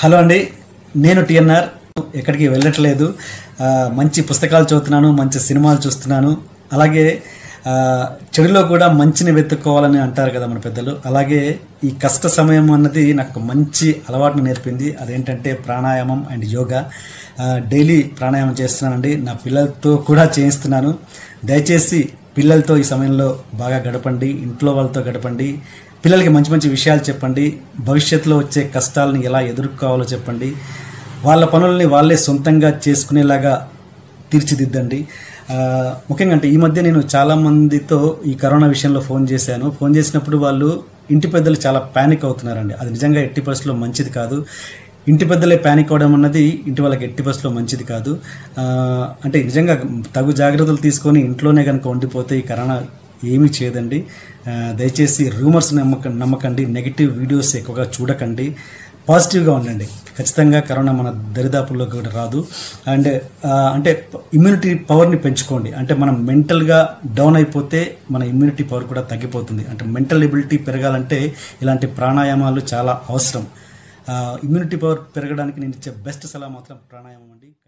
Hello అండి, నేను TNR. ఎక్కడికి వెళ్ళట్లేదు. మంచి పుస్తకాలు చదువుతున్నాను, మంచి సినిమాలు చూస్తున్నాను. అలాగే చెడులో కూడా మంచిని వెతుక్కోవాలని అంటారు కదా మన పెద్దలు. అలాగే ఈ కష్ట సమయం అన్నది నాకు మంచి అలవాటును నేర్పింది. అదేంటంటే ప్రాణాయామం అండ్ యోగా. డైలీ ప్రాణాయామం చేస్తున్నానండి. నా పిల్లలతో కూడా చేయిస్తున్నాను. దయచేసి పిల్లలతో ఈ సమయంలో బాగా గడపండి, ఇంట్లో వాళ్ళతో గడపండి. పిల్లలకి మంచి మంచి విషయాలు చెప్పండి. భవిష్యత్తులో వచ్చే కష్టాలను ఎలా ఎదుర్కోవాలో చెప్పండి. వాళ్ళ పనుల్ని వాళ్ళే సొంతంగా చేసుకునేలాగా తీర్చిదిద్దండి. ముఖ్యంగా అంటే ఈ మధ్య నేను చాలామందితో ఈ కరోనా విషయంలో ఫోన్ చేశాను. ఫోన్ చేసినప్పుడు వాళ్ళు ఇంటి పెద్దలు చాలా ప్యానిక్ అవుతున్నారండి. అది నిజంగా ఎట్టి పరిస్థితుల్లో మంచిది కాదు. ఇంటి పెద్దలే ప్యానిక్ అవడం అన్నది ఇంటి వాళ్ళకి ఎట్టి పరిస్థితుల్లో మంచిది కాదు. అంటే నిజంగా తగు జాగ్రత్తలు తీసుకొని ఇంట్లోనే కనుక ఉండిపోతే ఈ కరోనా ఏమీ చేయదండి. దయచేసి రూమర్స్ నమ్మకండి, నెగిటివ్ వీడియోస్ ఎక్కువగా చూడకండి, పాజిటివ్గా ఉండండి. ఖచ్చితంగా కరోనా మన దరిదాపుల్లో కూడా రాదు. అండ్ అంటే ఇమ్యూనిటీ పవర్ని పెంచుకోండి. అంటే మనం మెంటల్గా డౌన్ అయిపోతే మన ఇమ్యూనిటీ పవర్ కూడా తగ్గిపోతుంది. అంటే మెంటల్ ఎబిలిటీ పెరగాలంటే ఇలాంటి ప్రాణాయామాలు చాలా అవసరం. ఇమ్యూనిటీ పవర్ పెరగడానికి నేను ఇచ్చే బెస్ట్ సలహా మాత్రం ప్రాణాయామం అండి.